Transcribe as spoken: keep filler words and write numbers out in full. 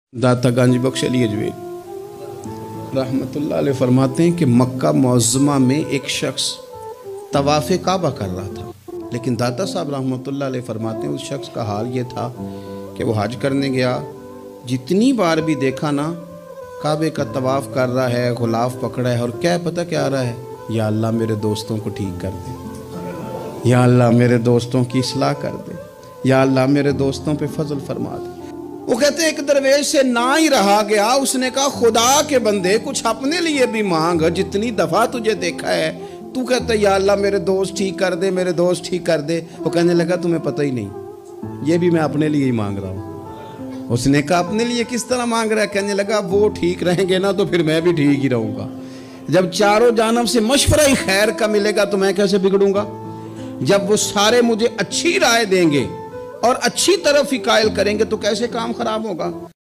दाता गांजी बख्श अली अजमेर रहमतुल्लाह अलैह फरमाते हैं कि मक्का मुअज़्ज़मा में एक शख्स तवाफ़े काबा कर रहा था, लेकिन दाता साहब रहमतुल्लाह अलैह फरमाते हैं उस शख्स का हाल ये था कि वो हज करने गया, जितनी बार भी देखा ना काबे का तवाफ़ कर रहा है, गुलाफ पकड़ा है और क्या पता क्या आ रहा है, या अल्लाह मेरे दोस्तों को ठीक कर दे, या अल्लाह मेरे दोस्तों की इस्लाह कर दे, या अल्लाह मेरे दोस्तों पे फजल फरमा दे। वो कहते एक दरवेश से ना ही रहा गया, उसने कहा खुदा के बंदे कुछ अपने लिए भी मांग, जितनी दफ़ा तुझे देखा है तू कहता है या अल्लाह मेरे दोस्त ठीक कर दे, मेरे दोस्त ठीक कर दे। वो कहने लगा तुम्हें पता ही नहीं, ये भी मैं अपने लिए ही मांग रहा हूँ। उसने कहा अपने लिए किस तरह मांग रहा है? कहने लगा वो ठीक रहेंगे ना तो फिर मैं भी ठीक ही रहूँगा। जब चारों जानब से मशवरा ही खैर का मिलेगा तो मैं कैसे बिगड़ूंगा? जब वो सारे मुझे अच्छी राय देंगे और अच्छी तरफ ही कायल करेंगे तो कैसे काम खराब होगा?